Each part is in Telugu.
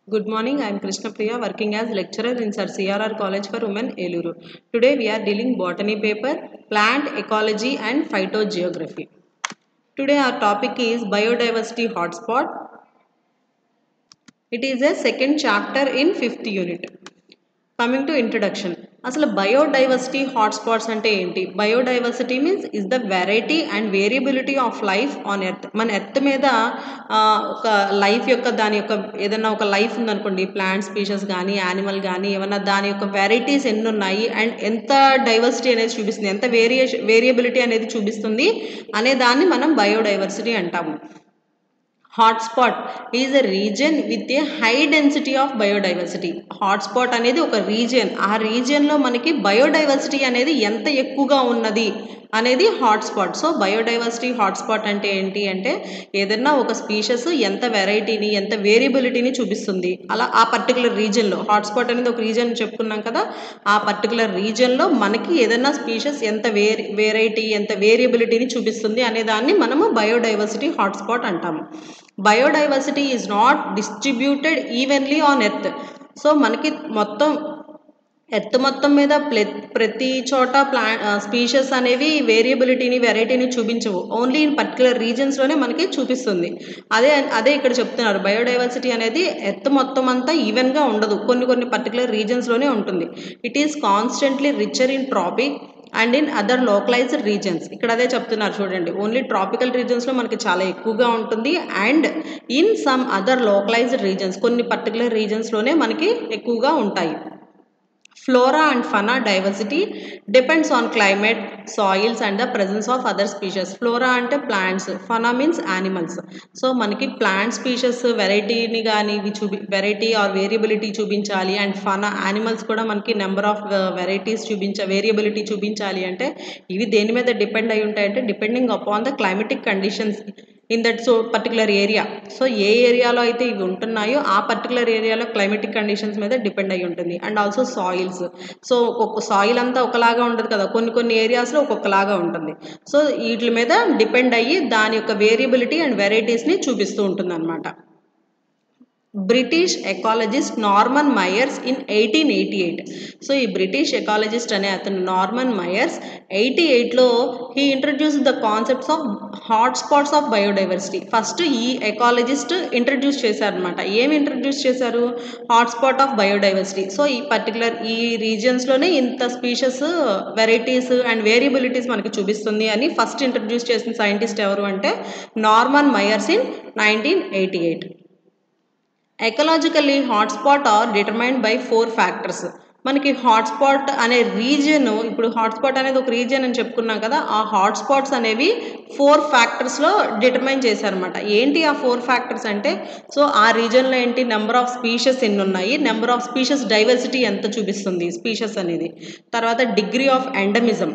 Good morning, I am Krishna Priya working as lecturer in Sir CRR College for Women, Eluru. Today we are dealing botany paper, plant ecology and phytogeography. Today our topic is biodiversity hotspot. It is a second chapter in 5th unit. Coming to introduction, అసలు బయోడైవర్సిటీ హాట్స్పాట్స్ అంటే ఏంటి? Biodiversity means is the variety and variability of life on earth. మన ఎర్త్ మీద ఒక లైఫ్ యొక్క దాని యొక్క ఏదైనా ఒక లైఫ్ ఉందనుకోండి, ప్లాంట్ స్పీషీస్ కానీ యానిమల్ కానీ ఏమన్నా దాని యొక్క వెరైటీస్ ఎన్ని ఉన్నాయి అండ్ ఎంత డైవర్సిటీ అనేది చూపిస్తుంది, ఎంత వేరియబిలిటీ అనేది చూపిస్తుంది అనే దాన్ని మనం బయోడైవర్సిటీ అంటాము. Hotspot is a region with a high density of biodiversity. Hotspot అనేది ఒక రీజియన్, ఆ రీజియన్లో మనకి బయోడైవర్సిటీ అనేది ఎంత ఎక్కువగా ఉన్నది అనేది హాట్స్పాట్. సో బయోడైవర్సిటీ హాట్స్పాట్ అంటే ఏంటి అంటే ఏదైనా ఒక స్పీషీస్ ఎంత వెరైటీని ఎంత వేరియబిలిటీని చూపిస్తుంది అలా ఆ పర్టికులర్ రీజియన్లో. హాట్స్పాట్ అనేది ఒక రీజియన్ చెప్పుకున్నాం కదా, ఆ పర్టికులర్ రీజియన్లో మనకి ఏదైనా స్పీషీస్ ఎంత వెరైటీ ఎంత వేరియబిలిటీని చూపిస్తుంది అనే దాన్ని మనము బయోడైవర్సిటీ హాట్స్పాట్ అంటాము. Biodiversity is not distributed evenly on earth. So మనకి మొత్తం ఎర్త్ మొత్తం మీద ప్రతి చోట స్పీషీస్ అనేవి వేరియబిలిటీని వెరైటీని చూపించవు, ఓన్లీ ఇన్ పర్టికులర్ రీజన్స్లోనే మనకి చూపిస్తుంది. అదే ఇక్కడ చెప్తున్నారు, బయోడైవర్సిటీ అనేది ఎర్త్ మొత్తం అంతా ఈవెన్గా ఉండదు, కొన్ని పర్టికులర్ రీజన్స్లోనే ఉంటుంది. It is constantly richer in tropic and in other localized regions. ఇక్కడ అదే చెప్తున్నారు చూడండి, ఓన్లీ ట్రాపికల్ రీజన్స్లో మనకి చాలా ఎక్కువగా ఉంటుంది and in some other localized regions కొన్ని పర్టికులర్ రీజన్స్లోనే మనకి ఎక్కువగా ఉంటాయి. Flora and fauna diversity depends on climate, soils and the presence of other species. Flora అంటే plants, fauna means animals. So మనకి plant species వెరైటీని కానీ వెరైటీ ఆర్ వేరియబిలిటీ చూపించాలి అండ్ fauna animals కూడా మనకి నెంబర్ ఆఫ్ వెరైటీస్ వేరియబిలిటీ చూపించాలి అంటే ఇవి దేని మీద డిపెండ్ అయి ఉంటాయంటే depending upon the climatic conditions in that particular area. So ఏ ఏరియాలో అయితే ఇవి ఉంటున్నాయో ఆ పర్టికులర్ ఏరియాలో క్లైమేటిక్ కండిషన్స్ మీద డిపెండ్ అయి ఉంటుంది. And also soils. సో ఒక్కొక్క సాయిల్ అంతా ఒకలాగా ఉండదు కదా, కొన్ని ఏరియాస్లో ఒక్కొక్కలాగా ఉంటుంది. సో వీటి మీద డిపెండ్ అయ్యి దాని యొక్క వేరియబిలిటీ అండ్ వెరైటీస్ని చూపిస్తూ ఉంటుంది అన్నమాట. British ecologist Norman Myers in 1888. So ఈ బ్రిటిష్ ఎకాలజిస్ట్ అనే అతను నార్మన్ మైయర్స్ 88లో he introduce the concepts of hotspots of biodiversity. First ఈ ఎకాలజిస్ట్ ఇంట్రడ్యూస్ చేశారనమాట. ఏమి ఇంట్రడ్యూస్ చేశారు? Hotspot of biodiversity. సో ఈ పర్టికులర్ ఈ రీజియన్స్లోనే ఇంత స్పీషీస్ వెరైటీస్ అండ్ వేరియబిలిటీస్ మనకి చూపిస్తుంది అని ఫస్ట్ ఇంట్రడ్యూస్ చేసిన సైంటిస్ట్ ఎవరు అంటే Norman Myers in 1988. Ecologically hotspot are determined by 4 factors. మనకి హాట్స్పాట్ అనే రీజియన్, ఇప్పుడు హాట్స్పాట్ అనేది ఒక రీజియన్ అని చెప్పుకున్నాం కదా, ఆ హాట్స్పాట్స్ అనేవి 4 ఫ్యాక్టర్స్లో డిటర్మైన్ చేశారనమాట. ఏంటి ఆ 4 ఫ్యాక్టర్స్ అంటే, సో ఆ రీజియన్లో ఏంటి, నెంబర్ ఆఫ్ స్పీషీస్ ఎన్ని ఉన్నాయి, నెంబర్ ఆఫ్ స్పీషీస్ డైవర్సిటీ ఎంత చూపిస్తుంది స్పీషీస్ అనేది, తర్వాత డిగ్రీ ఆఫ్ ఎండమిజం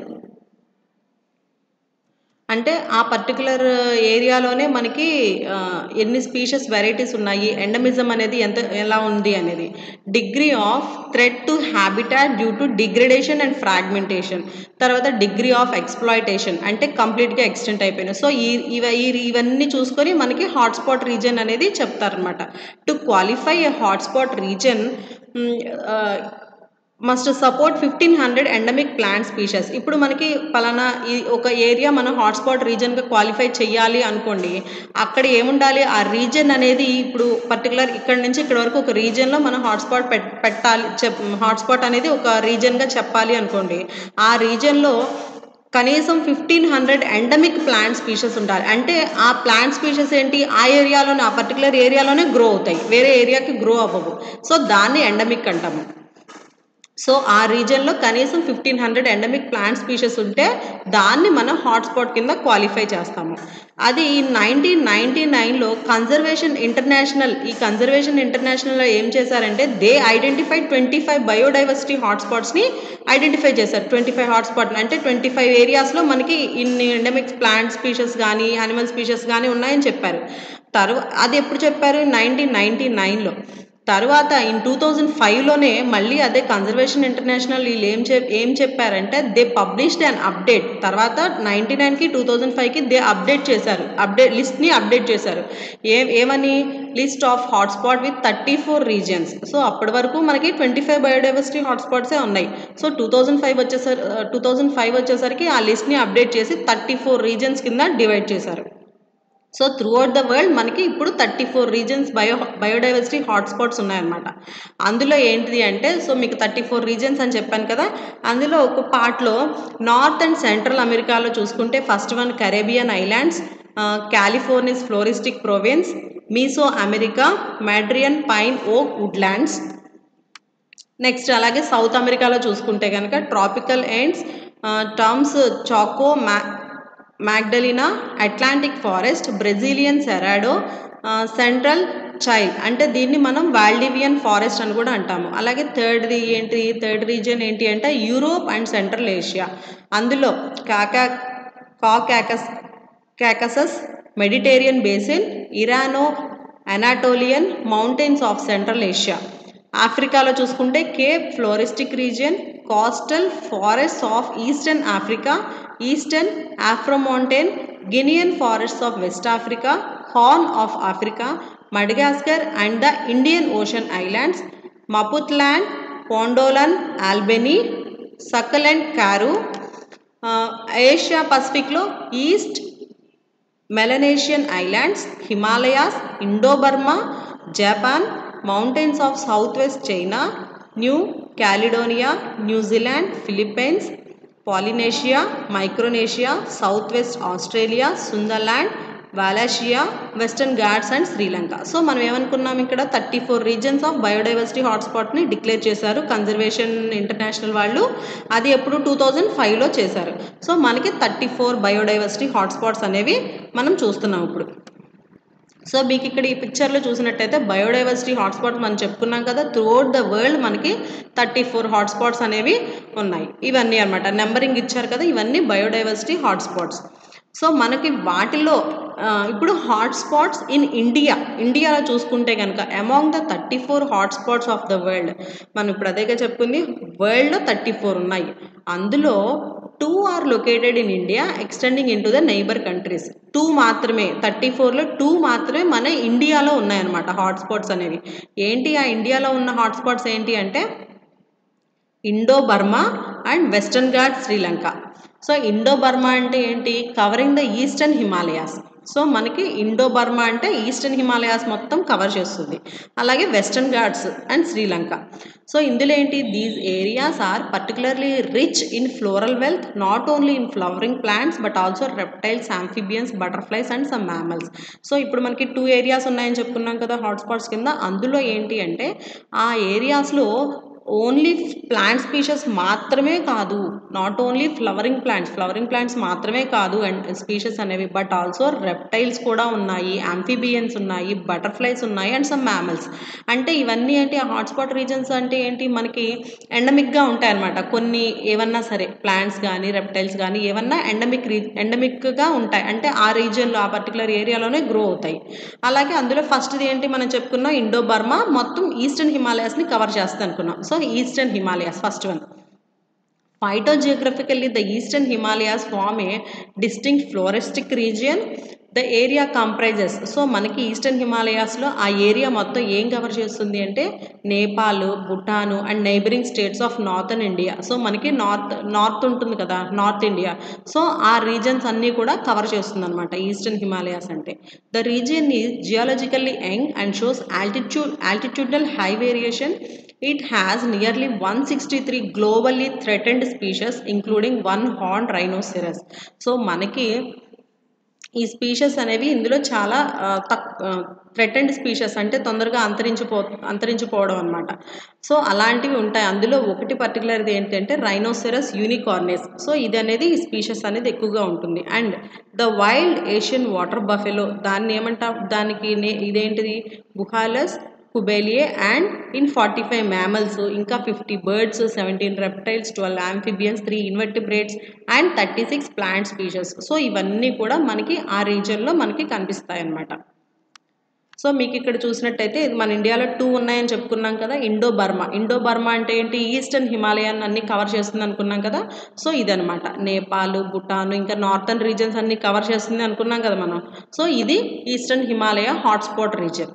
అంటే ఆ పర్టికులర్ ఏరియాలోనే మనకి ఎన్ని స్పీషీస్ వెరైటీస్ ఉన్నాయి, ఎండమిజం అనేది ఎలా ఉంది అనేది, degree of threat to habitat due to degradation and fragmentation, తర్వాత డిగ్రీ ఆఫ్ ఎక్స్ప్లాయిటేషన్ అంటే కంప్లీట్గా ఎక్స్టెంట్ అయిపోయినాయి. సో ఇవన్నీ చూసుకొని మనకి హాట్స్పాట్ రీజియన్ అనేది చెప్తారనమాట. To qualify a hotspot region must support 1500 endemic plant species. ఇప్పుడు మనకి పలానా ఒక ఏరియా మనం హాట్స్పాట్ రీజియన్గా క్వాలిఫై చేయాలి అనుకోండి, అక్కడ ఏముండాలి, ఆ రీజియన్ అనేది ఇప్పుడు పర్టికులర్ ఇక్కడ నుంచి ఇక్కడ వరకు ఒక రీజియన్లో మనం హాట్స్పాట్ పెట్టాలి, హాట్స్పాట్ అనేది ఒక రీజియన్గా చెప్పాలి అనుకోండి, ఆ రీజియన్లో కనీసం 1500 ఎండమిక్ ప్లాంట్ స్పీషీస్ ఉండాలి. అంటే ఆ ప్లాంట్ స్పీషీస్ ఏంటి, ఆ ఏరియాలోనే ఆ పర్టికులర్ ఏరియాలోనే గ్రో అవుతాయి, వేరే ఏరియాకి గ్రో అవ్వవు. సో దాన్ని ఎండమిక్ అంటాము. సో ఆ రీజియన్లో కనీసం 1500 ఎండమిక్ ప్లాంట్ స్పీషీస్ ఉంటే దాన్ని మనం హాట్స్పాట్ కింద క్వాలిఫై చేస్తాము. అది 1999లో కన్జర్వేషన్ ఇంటర్నేషనల్లో ఏం చేశారంటే దే ఐడెంటిఫైడ్ 25 బయోడైవర్సిటీ హాట్స్పాట్స్ని ఐడెంటిఫై చేశారు. 25 హాట్స్పాట్ అంటే 25 ఏరియాస్లో మనకి ఇన్ని ఎండమిక్ ప్లాంట్ స్పీషీస్ కానీ యానిమల్ స్పీషీస్ కానీ ఉన్నాయని చెప్పారు. అది ఎప్పుడు చెప్పారు? 1999లో. తర్వాత ఇన్ 2005లోనే మళ్ళీ అదే కన్జర్వేషన్ ఇంటర్నేషనల్ వీళ్ళు ఏం చెప్పారంటే దే పబ్లిష్డ్ అన్ అప్డేట్. తర్వాత 99కి 2005కి దే అప్డేట్ చేశారు, లిస్ట్ని అప్డేట్ చేశారు. ఏమని list of hotspot with 34 regions. So అప్పటి వరకు మనకి 25 బయోడైవర్సిటీ హాట్స్పాట్సే ఉన్నాయి. సో 2005 వచ్చేసరికి ఆ లిస్ట్ని అప్డేట్ చేసి 34 రీజియన్స్ కింద డివైడ్ చేశారు. సో త్రూఅవుట్ ద వరల్డ్ మనకి ఇప్పుడు 34 రీజన్స్ బయోడైవర్సిటీ హాట్స్పాట్స్ ఉన్నాయన్నమాట. అందులో ఏంటిది అంటే, సో మీకు 34 రీజన్స్ అని చెప్పాను కదా, అందులో ఒక పార్ట్లో నార్త్ అండ్ సెంట్రల్ అమెరికాలో చూసుకుంటే first one Caribbean islands, California's floristic province, Mesoamerica, Madrean pine oak woodlands. Next అలాగే సౌత్ అమెరికాలో చూసుకుంటే కనుక tropical Andes, Tumbes Choco, Magdalena, Atlantic forest, Brazilian Cerrado, central Chile అంటే దీన్ని మనం వాల్డివియన్ ఫారెస్ట్ అని కూడా అంటాము. అలాగే థర్డ్ రీజియన్ ఏంటి అంటే యూరోప్ అండ్ సెంట్రల్ ఏషియా. అందులో Caucasus, Mediterranean basin, Irano Anatolian mountains of central Asia. ఆఫ్రికాలో చూసుకుంటే Cape floristic region, coastal forests of eastern Africa, eastern Afromontane, Guinean forests of west Africa, horn of Africa, Madagascar and the Indian Ocean islands, Maputaland, Pondoland, Albany, succulent Karoo. Asia పసిఫిక్లో east Melanesian islands, Himalayas, Indo Burma, Japan, mountains of south west China, New Caledonia, New Zealand, Philippines, Polynesia, Micronesia, south west Australia, Sundaland, Wallacea, western Ghats and Sri Lanka. So మనం ఏమనుకున్నాం, ఇక్కడ 34 రీజన్స్ ఆఫ్ బయోడైవర్సిటీ హాట్స్పాట్ని డిక్లేర్ చేశారు కన్జర్వేషన్ ఇంటర్నేషనల్ వాళ్ళు. అది ఎప్పుడు 2005లో చేశారు. సో మనకి 34 బయోడైవర్సిటీ హాట్స్పాట్స్ అనేవి మనం చూస్తున్నాం ఇప్పుడు. సో మీకు ఇక్కడ ఈ పిక్చర్లో చూసినట్టయితే బయోడైవర్సిటీ హాట్స్పాట్స్ మనం చెప్పుకున్నాం కదా, త్రూఅవుట్ ద వరల్డ్ మనకి 34 హాట్స్పాట్స్ అనేవి ఉన్నాయి. ఇవన్నీ అనమాట నెంబరింగ్ ఇచ్చారు కదా, ఇవన్నీ బయోడైవర్సిటీ హాట్స్పాట్స్. సో మనకి వాటిలో ఇప్పుడు హాట్స్పాట్స్ ఇన్ ఇండియాలో చూసుకుంటే కనుక among the 34 hotspots of the world, మనం ఇప్పుడు అదేగా చెప్పుకుంది, వరల్డ్లో 34 ఉన్నాయి. అందులో 2 are located in India extending in to the neighbour countries. 2 మాత్రమే, 34లో 2 మాత్రమే మన ఇండియాలో ఉన్నాయన్నమాట హాట్స్పాట్స్ అనేవి. ఏంటి ఆ ఇండియాలో ఉన్న హాట్స్పాట్స్ ఏంటి అంటే Indo Burma and western Ghat Sri Lanka. So Indo Burma అంటే ఏంటి, covering the eastern Himalayas. So మనకి ఇండో బర్మా అంటే ఈస్టర్న్ హిమాలయాస్ మొత్తం కవర్ చేస్తుంది. అలాగే western Ghats and Sri Lanka. So ఇందులో ఏంటి, these areas are particularly rich in floral wealth, not only in flowering plants but also reptiles, amphibians, butterflies and some mammals. So ఇప్పుడు మనకి 2 ఏరియాస్ ఉన్నాయని చెప్పుకున్నాం కదా హాట్స్పాట్స్ కింద. అందులో ఏంటి అంటే ఆ ఏరియాస్లో ఓన్లీ ప్లాంట్ స్పీషీస్ మాత్రమే కాదు, నాట్ ఓన్లీ ఫ్లవరింగ్ ప్లాంట్స్ మాత్రమే కాదు అండ్ స్పీషీస్ అనేవి, బట్ ఆల్సో రెప్టైల్స్ కూడా ఉన్నాయి, ఆంఫిబియన్స్ ఉన్నాయి, బటర్ఫ్లైస్ ఉన్నాయి అండ్ సమ్ మ్యామల్స్. అంటే ఇవన్నీ ఏంటి, ఆ హాట్స్పాట్ రీజన్స్ అంటే ఏంటి, మనకి ఎండమిక్గా ఉంటాయి అన్నమాట. కొన్ని ఏమన్నా సరే ప్లాంట్స్ కానీ రెప్టైల్స్ కానీ ఏమన్నా ఎండమిక్గా ఉంటాయి, అంటే ఆ రీజియన్లో ఆ పర్టికులర్ ఏరియాలోనే గ్రో అవుతాయి. అలాగే అందులో ఫస్ట్ది ఏంటి మనం చెప్పుకున్నాం, ఇండో బర్మా మొత్తం ఈస్టర్న్ హిమాలయాస్ని కవర్ చేస్తుంది అనుకున్నాం. So eastern Himalayas first one. Phytogeographically, the eastern Himalayas form a distinct floristic region. The area comprises, so మనకి ఈస్టర్న్ హిమాలయాస్లో ఆ ఏరియా మొత్తం ఏం కవర్ చేస్తుంది అంటే Nepal, Bhutan and neighbouring states of northern India. So మనకి నార్త్ ఉంటుంది కదా, నార్త్ ఇండియా. సో ఆ రీజన్స్ అన్నీ కూడా కవర్ చేస్తుంది అనమాట ఈస్టర్న్ హిమాలయాస్ అంటే. The region is geologically young and shows altitudinal high variation. It has nearly 163 globally threatened species including one horned rhinoceros. So మనకి ఈ స్పీషీస్ అనేవి ఇందులో చాలా థ్రెటెండ్ స్పీషీస్ అంటే తొందరగా అంతరించిపోవడం అనమాట. సో అలాంటివి ఉంటాయి. అందులో ఒకటి పర్టికులర్ది ఏంటంటే రైనోసెరస్ యూనికార్నెస్. సో ఇది అనేది ఈ స్పీషీస్ అనేది ఎక్కువగా ఉంటుంది. And the wild Asian water buffalo, దాన్ని ఏమంటాం, దానికి ఇదేంటిది బుహాలస్ కుబేలియే అండ్ ఇన్ 45 mammals, ఇంకా 50 birds, 17 reptiles, 12 amphibians, 3 invertebrates and 36 plant species. So ఇవన్నీ కూడా మనకి ఆ రీజియన్లో మనకి కనిపిస్తాయి అన్నమాట. సో మీకు ఇక్కడ చూసినట్టయితే ఇది మన ఇండియాలో 2 ఉన్నాయని చెప్పుకున్నాం కదా. ఇండో బర్మా అంటే ఏంటి, ఈస్టర్న్ హిమాలయాన్ని అన్ని కవర్ చేస్తుంది అనుకున్నాం కదా. సో ఇదనమాట నేపాల్, భూటాన్, ఇంకా నార్థన్ రీజన్స్ అన్ని కవర్ చేస్తుంది అనుకున్నాం కదా మనం. సో ఇది ఈస్టర్న్ హిమాలయ హాట్స్పాట్ రీజన్.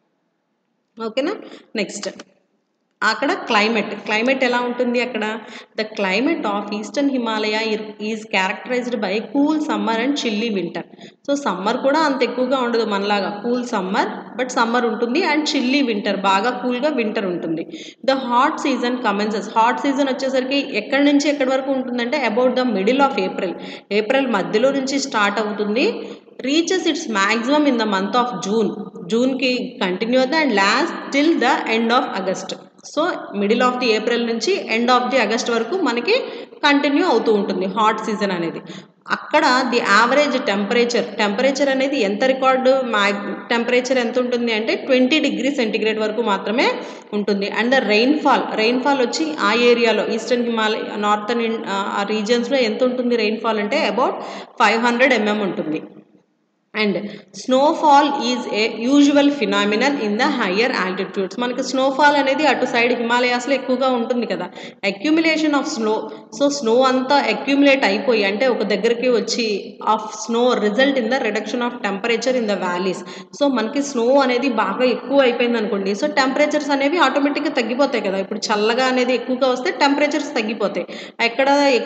ఓకేనా. నెక్స్ట్ అక్కడ క్లైమేట్ ఎలా ఉంటుంది అక్కడ. The climate of eastern Himalaya is characterized by cool summer and chilly winter. So summer కూడా అంత ఎక్కువగా ఉండదు మనలాగా, కూల్ సమ్మర్, బట్ సమ్మర్ ఉంటుంది, అండ్ చిల్లీ వింటర్, బాగా కూల్గా వింటర్ ఉంటుంది. The hot season commences, hot season వచ్చేసరికి ఎక్కడి నుంచి ఎక్కడి వరకు ఉంటుందంటే about the middle of April మధ్యలో నుంచి స్టార్ట్ అవుతుంది. Reaches it's maximum in the month of జూన్కి కంటిన్యూ అవుతుంది and last till the end of August. So middle of the April నుంచి ఎండ్ ఆఫ్ ది ఆగస్ట్ వరకు మనకి కంటిన్యూ అవుతూ ఉంటుంది హాట్ సీజన్ అనేది. అక్కడ ది యావరేజ్ టెంపరేచర్ అనేది ఎంత రికార్డు టెంపరేచర్ ఎంత ఉంటుంది అంటే 20 డిగ్రీ సెంటిగ్రేడ్ వరకు మాత్రమే ఉంటుంది. అండ్ ద రెయిన్ఫాల్ వచ్చి ఆ ఏరియాలో ఈస్టర్న్ హిమాలయ నార్థన్ రీజియన్స్లో ఎంత ఉంటుంది రెయిన్ఫాల్ అంటే అబౌట్ 500 mm ఉంటుంది. And snowfall is a usual phenomenal in the higher altitudes. మనకి స్నోఫాల్ అనేది అటు సైడ్ హిమాలయాస్లో ఎక్కువగా ఉంటుంది కదా. అక్యుములేషన్ ఆఫ్ సో స్నో అంతా అక్యుములేట్ అయిపోయి అంటే ఒక దగ్గరికి వచ్చి of snow result in the reduction of temperature in the valleys. So మనకి స్నో అనేది బాగా ఎక్కువ అయిపోయింది అనుకోండి, సో టెంపరేచర్స్ అనేవి ఆటోమేటిక్గా తగ్గిపోతాయి కదా. ఇప్పుడు చల్లగా అనేది ఎక్కువగా వస్తే టెంపరేచర్స్ తగ్గిపోతాయి. ఎక్కడ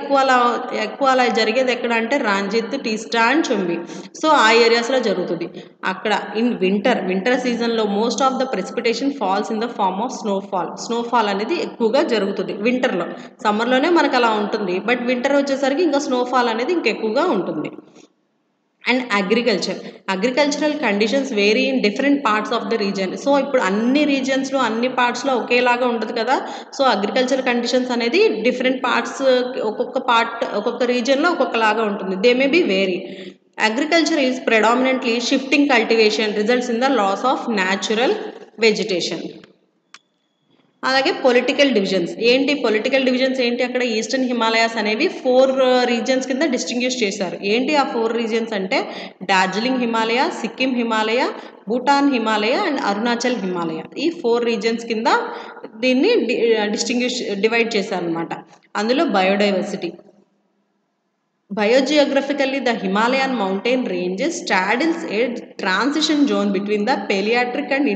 ఎక్కువ అలా జరిగేది ఎక్కడ అంటే రాంజిత్, టీస్టా అండ్ చుంబి. సో ఆ ఏరియాస్లో జరుగుతుంది. అక్కడ ఇన్ వింటర్ సీజన్లో most of the precipitation falls in the form of snowfall అనేది ఎక్కువగా జరుగుతుంది వింటర్లో. సమ్మర్లోనే మనకు అలా ఉంటుంది, బట్ వింటర్ వచ్చేసరికి ఇంకా స్నోఫాల్ అనేది ఇంకెక్కువగా ఉంటుంది. And agricultural conditions vary in different parts of the region. So ఇప్పుడు అన్ని రీజియన్స్లో అన్ని పార్ట్స్లో ఒకేలాగా ఉండదు కదా. సో అగ్రికల్చర్ కండిషన్స్ అనేది డిఫరెంట్ పార్ట్స్, ఒక్కొక్క రీజియన్లో ఒక్కొక్కలాగా ఉంటుంది. They may be vary. Agriculture is predominantly shifting cultivation results in the loss of natural vegetation. అలాగే పొలిటికల్ డివిజన్స్ ఏంటి అక్కడ ఈస్టర్న్ హిమాలయాస్ అనేవి 4 రీజియన్స్ కింద డిస్టింగ్విష్ చేశారు. ఏంటి ఆ 4 రీజియన్స్ అంటే డార్జిలింగ్ హిమాలయ, సిక్కిం హిమాలయ, భూటాన్ హిమాలయ అండ్ అరుణాచల్ హిమాలయ. ఈ 4 రీజియన్స్ కింద దీన్ని డివైడ్ చేశారనమాట. అందులో Biogeographically, the Himalayan mountain ranges straddles a transition zone between the Palearctic and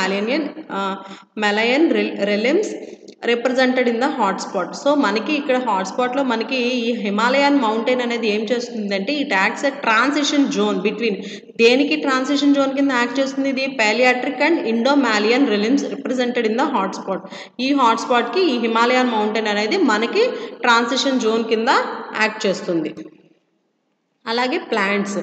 Indo-Malayan realms represented in the hotspot. So మనకి ఇక్కడ హాట్స్పాట్లో మనకి ఈ హిమాలయన్ మౌంటైన్ అనేది ఏం చేస్తుందంటే it acts a transition zone between, దేనికి ట్రాన్సిషన్ జోన్ కింద యాక్ట్ చేస్తుంది, ఇది palearctic and Indo Malayan realms represented in the hotspot. ఈ హాట్స్పాట్కి ఈ హిమాలయన్ మౌంటైన్ అనేది మనకి ట్రాన్సిషన్ జోన్ కింద యాక్ట్ చేస్తుంది. అలాగే ప్లాంట్స్,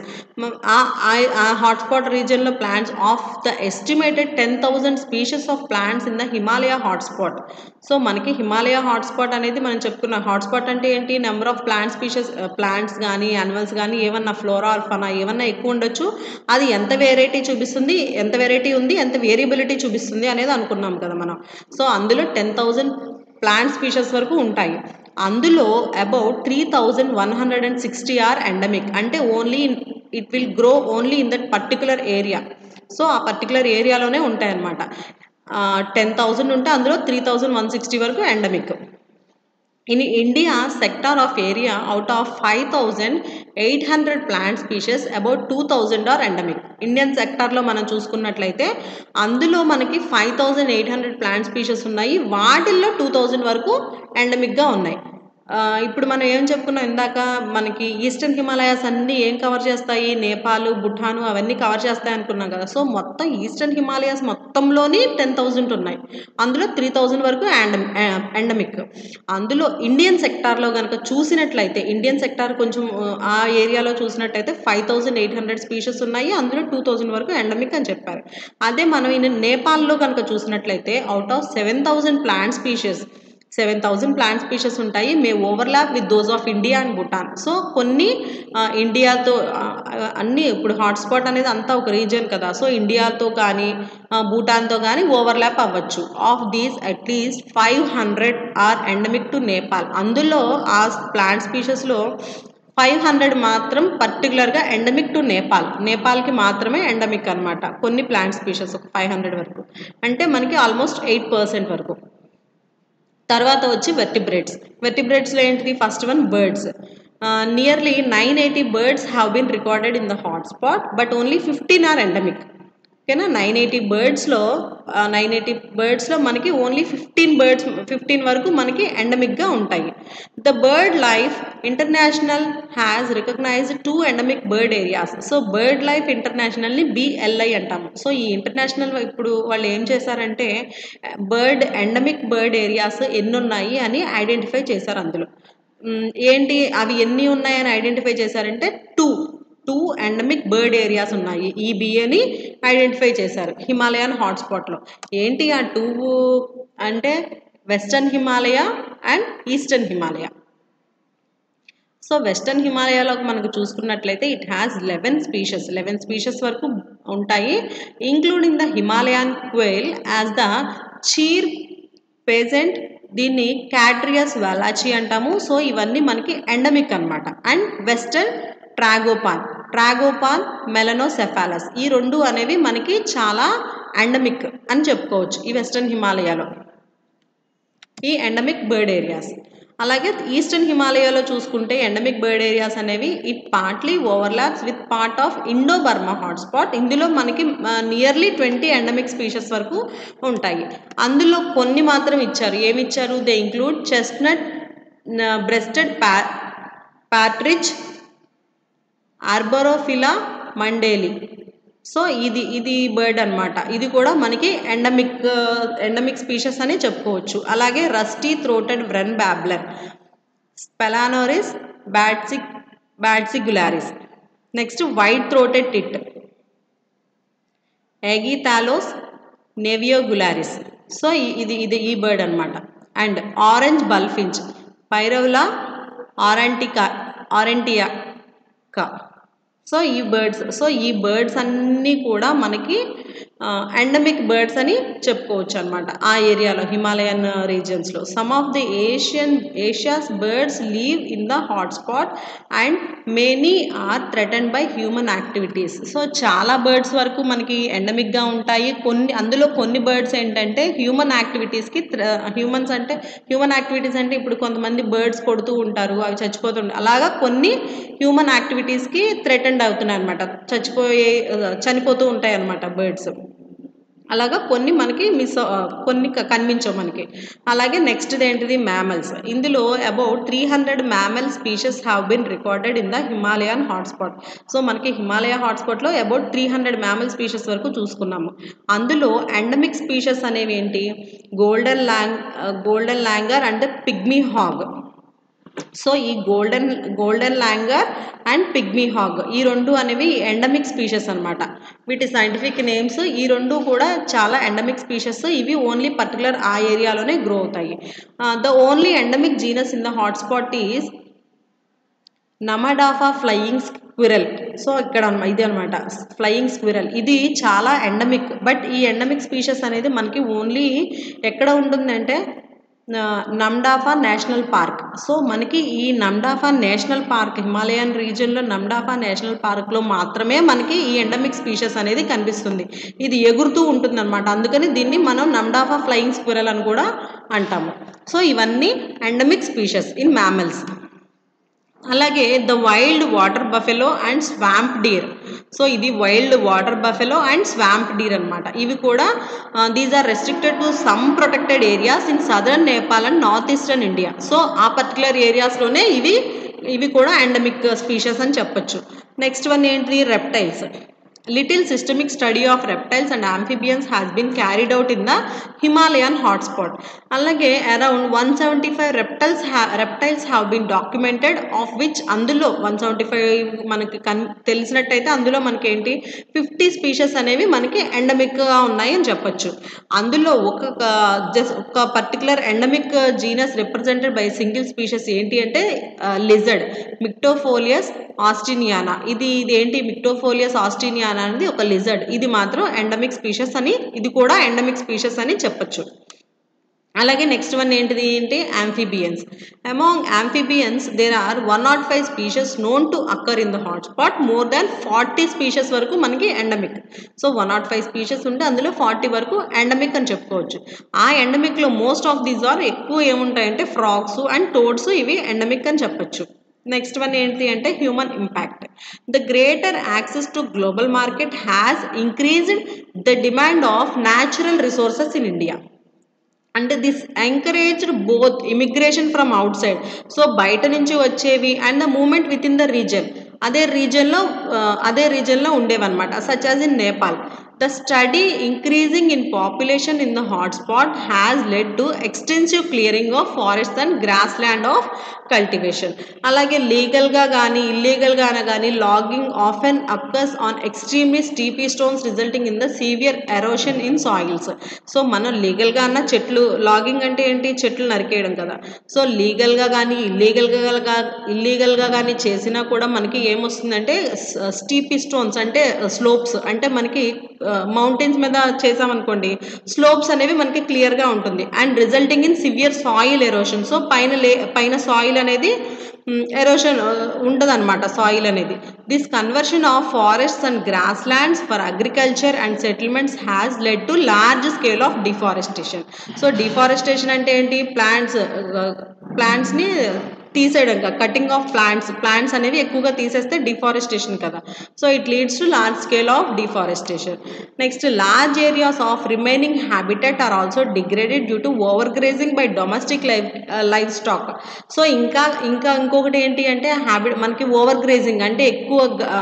ఆ హాట్స్పాట్ రీజియన్లో plants of the estimated 10,000 species of plants in the Himalaya hotspot. So మనకి హిమాలయ హాట్స్పాట్ అనేది మనం చెప్పుకున్నాం. హాట్స్పాట్ అంటే ఏంటి, నెంబర్ ఆఫ్ ప్లాంట్స్ కానీ యానిమల్స్ కానీ ఏమన్నా ఫ్లోరా ఆర్ ఫనా ఏమన్నా ఎక్కువ ఉండొచ్చు. అది ఎంత వెరైటీ ఉంది, ఎంత వేరియబిలిటీ చూపిస్తుంది అనేది అనుకున్నాం కదా మనం. సో అందులో 10,000 ప్లాంట్ స్పీషీస్ వరకు ఉంటాయి. అందులో అబౌట్ 3,160 ఆర్ ఎండమిక్, అంటే it will grow only in that particular area. So ఆ పర్టికులర్ ఏరియాలోనే ఉంటాయన్నమాట. 10,000 ఉంటే అందులో 3,160 వరకు endemic. In India, sector of area out of 5,800 plant species, about 2,000 are endemic. Indian సెక్టార్లో మనం చూసుకున్నట్లయితే అందులో మనకి 5,800 ప్లాంట్ స్పీషీస్ ఉన్నాయి, వాటిల్లో 2,000 వరకు ఎండమిక్గా ఉన్నాయి. ఇప్పుడు మనం ఏం చెప్పుకున్నాం ఇందాక, మనకి ఈస్టర్న్ హిమాలయాస్ అన్నీ ఏం కవర్ చేస్తాయి, నేపాల్, భూటాను అవన్నీ కవర్ చేస్తాయి అనుకున్నాం కదా. సో మొత్తం ఈస్టర్న్ హిమాలయాస్ మొత్తంలోని 10,000 ఉన్నాయి, అందులో 3,000 వరకు ఎండమిక్. అందులో ఇండియన్ సెక్టార్లో కనుక చూసినట్లయితే, ఇండియన్ సెక్టార్ కొంచెం ఆ ఏరియాలో చూసినట్లయితే 5,800 స్పీషీస్ ఉన్నాయి, అందులో 2,000 వరకు ఎండమిక్ అని చెప్పారు. అదే మనం నేపాల్లో కనుక చూసినట్లయితే అవుట్ ఆఫ్ 7,000 ప్లాంట్ స్పీషీస్ ఉంటాయి, may overlap with those of India and Bhutan. So కొన్ని ఇండియాతో అన్నీ, ఇప్పుడు హాట్స్పాట్ అనేది అంతా ఒక రీజియన్ కదా, సో ఇండియాతో కానీ భూటాన్తో కానీ ఓవర్లాప్ అవ్వచ్చు. Of these at least 500 are endemic to Nepal. అందులో ఆ ప్లాంట్ స్పీషీస్లో 500 మాత్రం పర్టికులర్గా ఎండమిక్ టు నేపాల్కి మాత్రమే ఎండమిక్ అనమాట. కొన్ని ప్లాంట్ స్పీషీస్ ఒక 500 వరకు, అంటే మనకి ఆల్మోస్ట్ 8% వరకు. తర్వాత వచ్చి వెర్టిబ్రేట్స్లో ఏంటిది? First one birds. Nearly 980 birds have been recorded in the hotspot, but only 15 are endemic. ఓకేనా? 980 బర్డ్స్లో మనకి ఓన్లీ 15 వరకు మనకి ఎండమిక్గా ఉంటాయి. The bird life international has recognised 2 endemic bird areas. So bird life ఇంటర్నేషనల్ని BLI అంటాము. సో ఈ ఇంటర్నేషనల్ ఇప్పుడు వాళ్ళు ఏం చేశారంటే ఎండమిక్ బర్డ్ ఏరియాస్ ఎన్ని ఉన్నాయి అని ఐడెంటిఫై చేశారు. అందులో ఏంటి అవి ఎన్ని ఉన్నాయని ఐడెంటిఫై చేశారంటే టూ ఎండమిక్ బర్డ్ ఏరియాస్ ఉన్నాయి. ఈ BAని ఐడెంటిఫై చేశారు హిమాలయన్ హాట్స్పాట్లో. ఏంటి ఆ 2 అంటే western Himalaya and eastern Himalaya. So western హిమాలయాలో మనకు చూసుకున్నట్లయితే ఇట్ హ్యాస్ 11 స్పీషెస్ వరకు ఉంటాయి, including the Himalayan quail as the cheer pheasant. దీన్ని క్యాట్రియస్ వాలాచి అంటాము. సో ఇవన్నీ మనకి ఎండమిక్ అనమాట. అండ్ వెస్టర్న్ ట్రాగోపాన్ మెలనోసెఫాలస్, ఈ 2 అనేవి మనకి చాలా ఎండమిక్ అని చెప్పుకోవచ్చు ఈ వెస్టర్న్ హిమాలయాలో, ఈ ఎండమిక్ బర్డ్ ఏరియాస్. అలాగే ఈస్టర్న్ హిమాలయాలో చూసుకుంటే ఎండమిక్ బర్డ్ ఏరియాస్ అనేవి it partly overlaps with part of Indo Burma hotspot. ఇందులో మనకి నియర్లీ 20 ఎండమిక్ స్పీషెస్ వరకు ఉంటాయి. అందులో కొన్ని మాత్రం ఇచ్చారు. ఏమి ఇచ్చారు? They include chestnut breasted partridge, Arborophila mandellii. So ఇది బర్డ్ అనమాట. ఇది కూడా మనకి ఎండమిక్ స్పీషెస్ అని చెప్పుకోవచ్చు. అలాగే rusty throated wren babbler, Spelaeornis badeigularis. Next white throated tit, Aegithalos niveogularis. So ఇది ఈ బర్డ్ అనమాట. And orange bullfinch, Pyrrhula aurantiaca. So ఈ బర్డ్స్ అన్నీ కూడా మనకి ఎండమిక్ బర్డ్స్ అని చెప్పుకోవచ్చు అనమాట ఆ ఏరియాలో, హిమాలయన్ రీజియన్స్లో. Some of the Asia's birds live in the hotspot and many are threatened by human activities. So చాలా బర్డ్స్ వరకు మనకి ఎండమిక్గా ఉంటాయి. అందులో కొన్ని బర్డ్స్ ఏంటంటే హ్యూమన్ యాక్టివిటీస్ అంటే ఇప్పుడు కొంతమంది బర్డ్స్ కొడుతూ ఉంటారు, అవి చచ్చిపోతుంటాయి. అలాగా కొన్ని హ్యూమన్ యాక్టివిటీస్కి థ్రెటెండ్ అవుతున్నాయి అనమాట, చనిపోతూ ఉంటాయి అన్నమాట బర్డ్స్. అలాగా కొన్ని మనకి కొన్ని కనిపించవు మనకి. అలాగే నెక్స్ట్ ఏంటిది? మ్యామల్స్. ఇందులో about 300 mammal species have been recorded in the Himalayan hotspot. So మనకి హిమాలయ హాట్స్పాట్లో అబౌట్ 300 మ్యామల్ స్పీషెస్ వరకు చూసుకున్నాము. అందులో ఎండమిక్ స్పీషెస్ అనేవి ఏంటి? Golden langur and pygmy hog. So ఈ golden langur and pygmy hog, ఈ 2 అనేవి ఎండమిక్ స్పీషెస్ అనమాట. వీటి సైంటిఫిక్ నేమ్స్. ఈ 2 కూడా చాలా ఎండమిక్ స్పీషెస్. ఇవి ఓన్లీ పర్టికులర్ ఆ ఏరియాలోనే గ్రో అవుతాయి. The only endemic genus in the hotspot is Namdapha flying squirrel. So ఇక్కడ ఇది అనమాట ఫ్లయింగ్ స్క్విరల్. ఇది చాలా ఎండమిక్. బట్ ఈ ఎండమిక్ స్పీషెస్ అనేది మనకి ఓన్లీ ఎక్కడ ఉంటుందంటే నమ్డాఫా నేషనల్ పార్క్. సో మనకి ఈ నమ్డాఫా నేషనల్ పార్క్, హిమాలయన్ రీజియన్లో నమ్డాఫా నేషనల్ పార్క్లో మాత్రమే మనకి ఈ ఎండమిక్ స్పీషెస్ అనేది కనిపిస్తుంది. ఇది ఎగురుతూ ఉంటుంది అనమాట, అందుకని దీన్ని మనం నమ్డాఫా ఫ్లయింగ్ స్క్విరల్ అని కూడా అంటాము. సో ఇవన్నీ ఎండమిక్ స్పీషెస్ ఇన్ మ్యామల్స్. అలాగే the wild water buffalo and swamp deer. So ఇది wild water buffalo and swamp deer అనమాట. ఇవి కూడా these are restricted to some protected areas in southern Nepal and north eastern India. So ఆ పర్టికులర్ ఏరియాస్లోనే ఇవి కూడా ఎండమిక్ స్పీషెస్ అని చెప్పొచ్చు. నెక్స్ట్ వన్ ఏంటిది? Reptiles. Little systemic study of reptiles and amphibians has been carried out in the Himalayan hotspot. అలాగే around 175 reptiles have been documented, of which అందులో 175 మనకి తెలిసినట్టయితే అందులో మనకి ఏంటి 50 స్పీషెస్ అనేవి మనకి ఎండమిక్గా ఉన్నాయి అని చెప్పొచ్చు. అందులో ఒక particular endemic genus represented by single species ఏంటి అంటే లిజర్డ్, మిక్టోఫోలియస్ ఆస్ట్రినియానా. ఇది ఏంటి? మిక్టోఫోలియస్ ఆస్ట్రినియానా అనేది ఒక లిజర్డ్. ఇది మాత్రం ఎండమిక్ స్పీషెస్ అని, ఇది కూడా ఎండమిక్ స్పీషెస్ అని చెప్పొచ్చు. అలాగే నెక్స్ట్ వన్ ఏంటిది అంటే amphibians. Among amphibians there are 105 species known to occur in the hotspot. More than 40 species వరకు మనకి ఎండమిక్. సో 105 స్పీషీస్ ఉంటే అందులో 40 వరకు ఎండమిక్ అని చెప్పుకోవచ్చు. ఆ ఎండమిక్లో మోస్ట్ ఆఫ్ దీస్ ఆర్ ఎక్కువ ఏముంటాయంటే ఫ్రాగ్స్ అండ్ టోడ్స్, ఇవి ఎండమిక్ అని చెప్పచ్చు. నెక్స్ట్ వన్ ఏంటి అంటే human impact. The greater access to global market has increased the demand of natural resources in India. అంటే this encouraged both immigration from outside. So బయట నుంచి వచ్చేవి and the movement within the region, అదే రీజన్లో ఉండేవన్నమాట. Such as in Nepal. The study increasing in population in the hotspot has led to extensive clearing of forest and grassland of cultivation. అలాగే లీగల్గా కానీ ఇల్లీగల్గా కానీ logging often occurs on extremely steep stones resulting in the severe erosion in soils. So మనం లీగల్గా అన్న చెట్లు, లాగింగ్ అంటే ఏంటి, చెట్లు నరికేయడం కదా. సో లీగల్గా కానీ ఇల్లీగల్గా కానీ చేసినా కూడా మనకి ఏమొస్తుందంటే స్టీపీ స్టోన్స్ అంటే స్లోప్స్, అంటే మనకి మౌంటైన్స్ మీద చేసామనుకోండి స్లోప్స్ అనేవి మనకి క్లియర్గా ఉంటుంది and resulting in severe soil erosion. So పైన సాయిల్ అనేది ఎరోషన్ ఉంటుంది అనమాట, సాయిల్ అనేది. This conversion of forests and grasslands for agriculture and settlements has led to large scale of deforestation. So deforestation అంటే ఏంటి, ప్లాంట్స్ని తీసేయడం, కటింగ్ ఆఫ్ ప్లాంట్స్ అనేవి ఎక్కువగా తీసేస్తే డిఫారెస్టేషన్ కదా. So it leads to large scale of deforestation. Next large areas of remaining habitat are also degraded due to overgrazing by domestic livestock. So ఇంకొకటి ఏంటి అంటే మనకి ఓవర్ గ్రేజింగ్ అంటే ఎక్కువ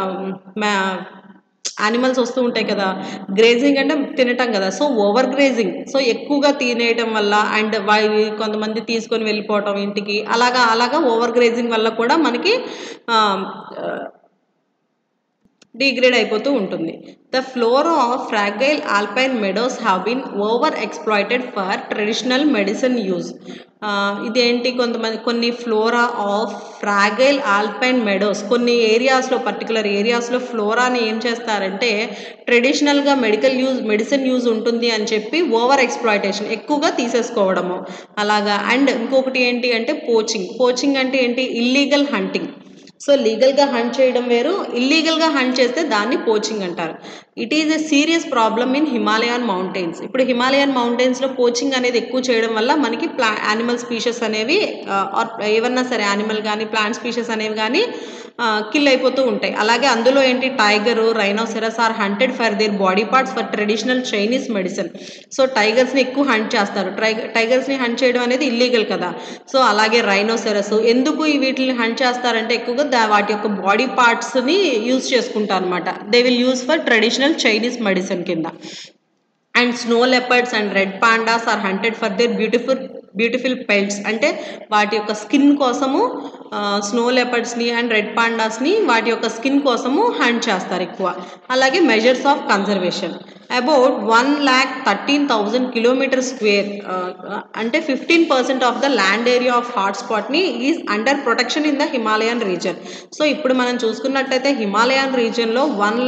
యానిమల్స్ వస్తూ ఉంటాయి కదా, గ్రేజింగ్ అంటే తినటం కదా. సో ఓవర్ గ్రేజింగ్, సో ఎక్కువగా తినేయటం వల్ల అండ్ కొంతమంది తీసుకొని వెళ్ళిపోవటం ఇంటికి, అలాగా ఓవర్ గ్రేజింగ్ వల్ల కూడా మనకి డిగ్రేడ్ అయిపోతూ ఉంటుంది. The flora of fragile alpine meadows have been overexploited for traditional medicine use. ఇదేంటి, కొన్ని flora of fragile alpine meadows, కొన్ని ఏరియాస్లో, పర్టికులర్ ఏరియాస్లో ఫ్లోరాని ఏం చేస్తారంటే ట్రెడిషనల్గా మెడిసిన్ యూజ్ ఉంటుంది అని చెప్పి ఓవర్ ఎక్స్ప్లాయిటేషన్, ఎక్కువగా తీసేసుకోవడము అలాగా. అండ్ ఇంకొకటి ఏంటి అంటే పోచింగ్ అంటే ఏంటి, ఇల్లీగల్ హంటింగ్. సో లీగల్గా హంట్ చేయడం వేరు, ఇల్లీగల్గా హంట్ చేస్తే దాన్ని పోచింగ్ అంటారు. It is a serious problem in Himalayan mountains. ఇప్పుడు హిమాలయన్ మౌంటైన్స్లో పోచింగ్ అనేది ఎక్కువ చేయడం వల్ల మనకి యానిమల్ స్పీషెస్ అనేవి ఏమన్నా సరే యానిమల్ కానీ ప్లాంట్ స్పీషెస్ అనేవి కానీ కిల్ అయిపోతూ ఉంటాయి. అలాగే అందులో ఏంటి, tiger, rhinoceros are hunted for their body parts for traditional Chinese medicine. So టైగర్స్ని ఎక్కువ హంట్ చేస్తారు. టైగర్స్ని హంట్ చేయడం అనేది ఇల్లీగల్ కదా. సో అలాగే రైనోసెరస్ ఎందుకు వీటిని హంట్ చేస్తారంటే ఎక్కువగా వాటి యొక్క బాడీ పార్ట్స్ని యూజ్ చేసుకుంటారు అనమాట. They will use for traditional Chinese medicine కింద. And snow leopards and red pandas are hunted for their beautiful pelts. అంటే వాటి యొక్క స్కిన్ కోసము స్నో లెపర్డ్స్ని అండ్ రెడ్ పాండాస్ని వాటి యొక్క స్కిన్ కోసము హంట్ చేస్తారు ఎక్కువ. అలాగే measures of conservation. About 1,13,000 kilometre square అంటే 15% of the land area of హాట్స్పాట్ని is under protection in the Himalayan region. So ఇప్పుడు మనం చూసుకున్నట్టయితే హిమాలయన్ రీజన్లో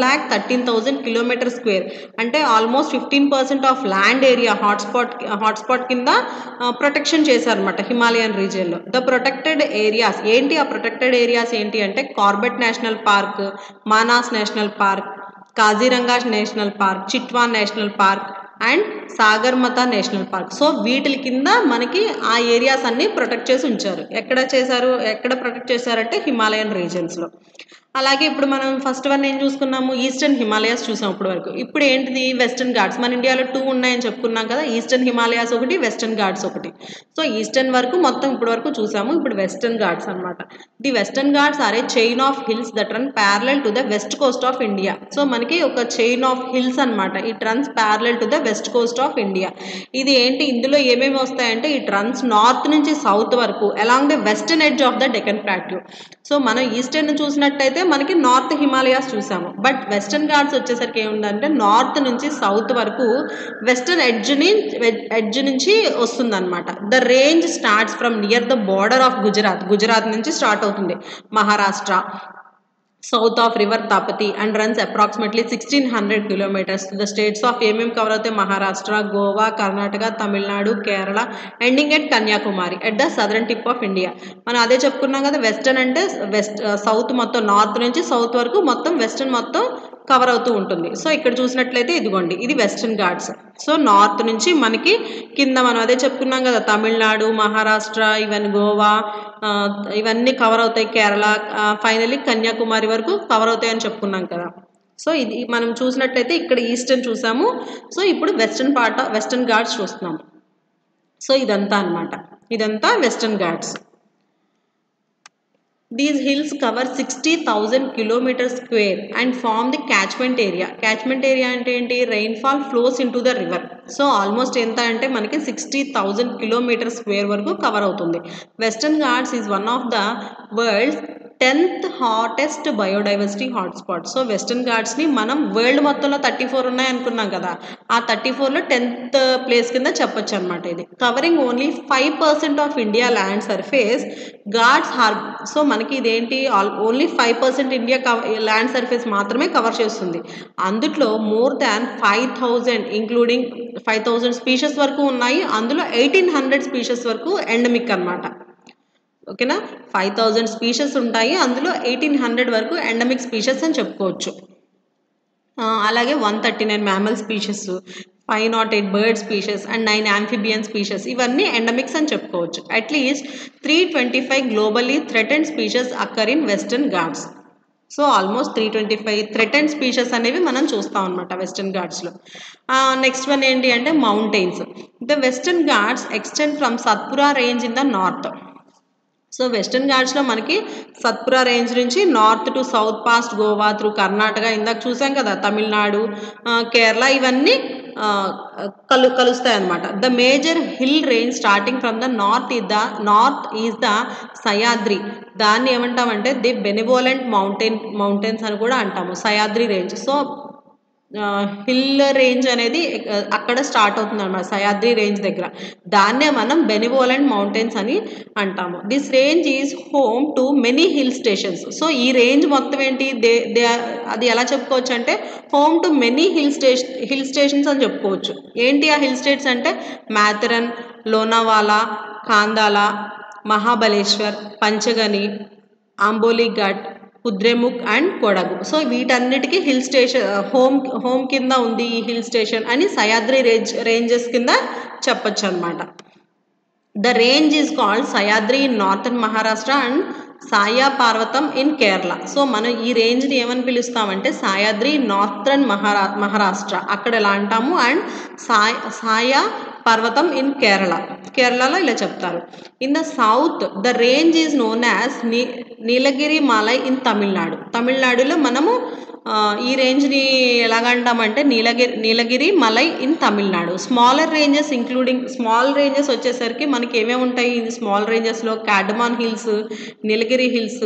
1,13,000 కిలోమీటర్ స్క్వేర్ అంటే almost 15% of land area hotspot కింద ప్రొటెక్షన్ చేశారనమాట హిమాలయన్ రీజియన్లో. ద ప్రొటెక్టెడ్ ఏరియాస్ ఏంటి, ఆ ప్రొటెక్టెడ్ ఏరియాస్ ఏంటి అంటే Corbett national park, Manas national park, Kaziranga national park, Chitwan national park and Sagarmatha national park. So వీటి కింద మనకి ఆ ఏరియాస్ అన్ని ప్రొటెక్ట్ చేసి ఉంచారు. ఎక్కడ ప్రొటెక్ట్ చేశారంటే హిమాలయన్ రీజియన్స్లో. అలాగే ఇప్పుడు మనం ఫస్ట్ వన్ ఏం చూసుకున్నాము, ఈస్టర్న్ హిమాలయాస్ చూసాం ఇప్పుడు వరకు. ఇప్పుడు ఏంటిది, వెస్టర్న్ ఘాట్స్. మన ఇండియాలో 2 ఉన్నాయని చెప్పుకున్నాం కదా, ఈస్టర్న్ హిమాలయాస్ ఒకటి, వెస్టర్న్ ఘాట్స్ ఒకటి. సో ఈస్టర్న్ వరకు మొత్తం ఇప్పటి వరకు చూసాము. ఇప్పుడు వెస్టర్న్ ఘాట్స్ అనమాట. The Western Ghats are a chain of hills that run parallel to the west coast of India. So మనకి ఒక చైన్ ఆఫ్ హిల్స్ అనమాట. It runs parallel to the west coast of India. ఇది ఏంటి, ఇందులో ఏమేమి వస్తాయంటే ఇట్ రన్స్ నార్త్ నుంచి సౌత్ వరకు along the western edge of the Deccan plateau. So మనం ఈస్టర్న్ చూసినట్టయితే మనకి నార్త్ హిమాలయాస్ చూసాము. బట్ వెస్టర్న్ ఘాట్స్ వచ్చేసరికి ఏముందంటే నార్త్ నుంచి సౌత్ వరకు వెస్టర్న్ ఎడ్జ్ నుంచి వస్తుందన్నమాట. The range starts from near the border of Gujarat నుంచి స్టార్ట్ అవుతుంది, Maharashtra south of river Tapati and runs approximately 1600 kilometres. The states of ఏమేమి కవర్ అవుతాయి? Maharashtra, Goa, Karnataka, Tamil Nadu, Kerala, ending at Kanyakumari at the southern tip of India. మనం అదే చెప్పుకున్నాం కదా, వెస్టర్న్ అంటే సౌత్ మొత్తం, నార్త్ నుంచి సౌత్ వరకు మొత్తం వెస్టర్న్ మొత్తం కవర్ అవుతూ ఉంటుంది. సో ఇక్కడ చూసినట్లయితే ఇదిగోండి, ఇది వెస్టర్న్ ఘాట్స్. సో నార్త్ నుంచి మనకి కింద మనం అదే చెప్పుకున్నాం కదా, తమిళనాడు, మహారాష్ట్ర, ఈవెన్ గోవా, ఇవన్నీ కవర్ అవుతాయి. కేరళ, ఫైనలీ కన్యాకుమారి వరకు కవర్ అవుతాయి అని చెప్పుకున్నాం కదా. సో ఇది మనం చూసినట్లయితే ఇక్కడ ఈస్టర్న్ చూసాము. సో ఇప్పుడు వెస్టర్న్ పార్ట్, వెస్టర్న్ ఘాట్స్ చూస్తున్నాము. సో ఇదంతా అన్నమాట, ఇదంతా Western Ghats. These hills cover 60,000 kilometers square and form the catchment area. Catchment area అంటే ఏంటి? Rainfall flows into the river. So almost ఎంత అంటే మనకి 60,000 కిలోమీటర్ స్క్వేర్ వరకు కవర్ అవుతుంది. Western Ghats is one of the world's 10th hottest biodiversity hotspot. So Western ఘాట్స్ని మనం వరల్డ్ మొత్తంలో 34 ఉన్నాయి అనుకున్నాం కదా, ఆ 34లో 10th ప్లేస్ కింద చెప్పొచ్చు అనమాట. ఇది covering only 5% of India land surface. Ghats so మనకి ఇదేంటి, ఓన్లీ 5% ఇండియా ల్యాండ్ సర్ఫేస్ మాత్రమే కవర్ చేస్తుంది. అందులో మోర్ దాన్ 5,000 ఇంక్లూడింగ్ 5,000 స్పీషెస్ వరకు ఉన్నాయి. అందులో 1,800 స్పీషెస్ వరకు ఎండమిక్ అనమాట. ఓకేనా, 5,000 స్పీషెస్ ఉంటాయి, అందులో 1,800 వరకు ఎండమిక్ స్పీషెస్ అని చెప్పుకోవచ్చు. అలాగే 139 mammal species, 508 bird species and 9 amphibian species, ఇవన్నీ ఎండమిక్స్ అని చెప్పుకోవచ్చు. At least 325 globally threatened species occur in Western Ghats. So almost 325 threatened species అనేవి మనం చూస్తాం అనమాట వెస్టర్న్ ఘాట్స్లో. నెక్స్ట్ వన్ ఏంటి అంటే mountains. The Western Ghats extend from Satpura range in the north. So western ఘాట్స్లో మనకి సత్పురా రేంజ్ నుంచి north to south past Goa through Karnataka, ఇందాక చూసాం కదా తమిళనాడు, కేరళ, ఇవన్నీ కలుస్తాయి అన్నమాట. The major hill range starting from the north is the Sahyadri. దాన్ని ఏమంటామంటే ది బెనివోలెంట్ మౌంటైన్స్ అని కూడా అంటాము, Sahyadri range. So hill range అనేది అక్కడ స్టార్ట్ అవుతుంది అనమాట, సయాద్రి రేంజ్ దగ్గర. దాన్నే మనం బెనివోలెంట్ మౌంటైన్స్ అని అంటాము. This range is home to many hill stations. So ఈ రేంజ్ మొత్తం ఏంటి, అది ఎలా చెప్పుకోవచ్చు అంటే home to many hill stations అని చెప్పుకోవచ్చు. ఏంటి ఆ హిల్ స్టేట్స్ అంటే మాథెరన్, లోనావాలా, కాందాలా, మహాబలేశ్వర్, పంచగని, ఆంబోలి ఘాట్, కుద్రేముఖ్ అండ్ కొడగు. సో వీటన్నిటికీ హిల్ స్టేషన్ హోమ్ కింద ఉంది ఈ హిల్ స్టేషన్ అని సయాద్రి రేంజెస్ కింద చెప్పొచ్చు అనమాట. The range is called Sahyadri in northern Maharashtra and Sahya Parvatam in Kerala. So మనం ఈ రేంజ్ని ఏమని పిలుస్తామంటే సాయాద్రి నార్థన్ మహారాష్ట్ర అక్కడ ఎలా అంటాము, అండ్ సాయా పర్వతం ఇన్ కేరళలో ఇలా చెప్తారు. In the south the range is known as Nilgiri Malai in తమిళనాడులో మనము ఈ రేంజ్ని ఎలాగంటామంటే Nilgiri Malai in Tamil Nadu. Smaller ranges small ranges వచ్చేసరికి మనకి ఏమేమి ఉంటాయి ఈ స్మాల్ రేంజెస్లో? కార్డమాన్ హిల్స్, నీలగిరి హిల్స్